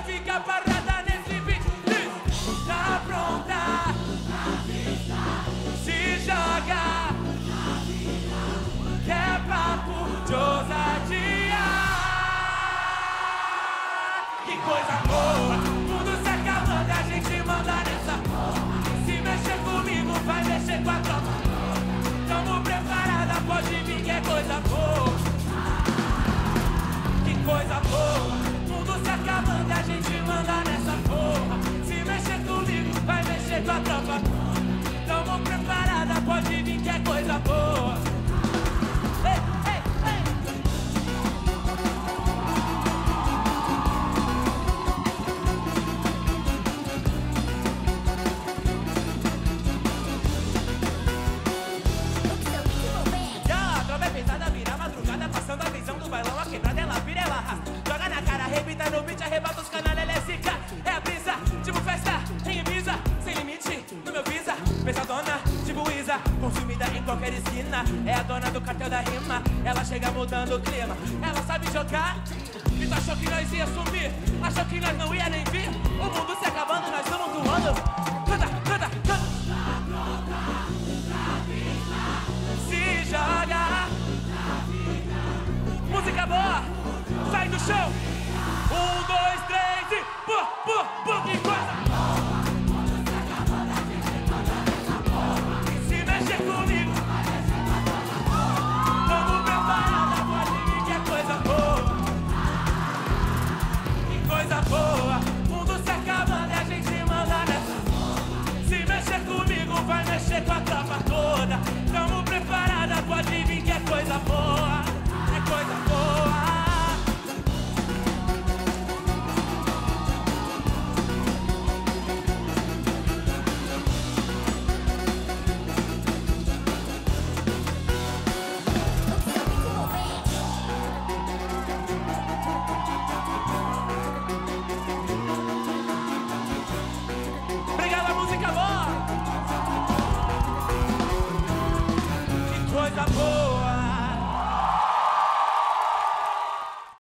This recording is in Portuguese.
fica parada nesse beat. Tá pronta? Se joga. Que é papo de ousadia. Que coisa boa, tudo se acabando, a gente manda nessa porra. Se mexer comigo, vai mexer com a tropa. Tamo preparada, pode vir que é coisa boa. Que coisa boa, tudo se acabando, a gente manda nessa porra. Se mexer comigo, vai mexer com a tropa. Tamo preparada, pode vir que é coisa boa. Passando a visão do bailão, a quebrada ela vira, ela arrasta. Joga na cara, arrebita no beat, arrebata os canalha, ela é zica. É a brisa, tipo festa, em Ibiza. Sem limite, no meu visa. Pesadona, tipo Isa, consumida em qualquer esquina. É a dona do cartel da rima, ela chega mudando o clima. Ela sabe jogar, e tu achou que nós ia sumir, achou que nós não ia nem vir. O mundo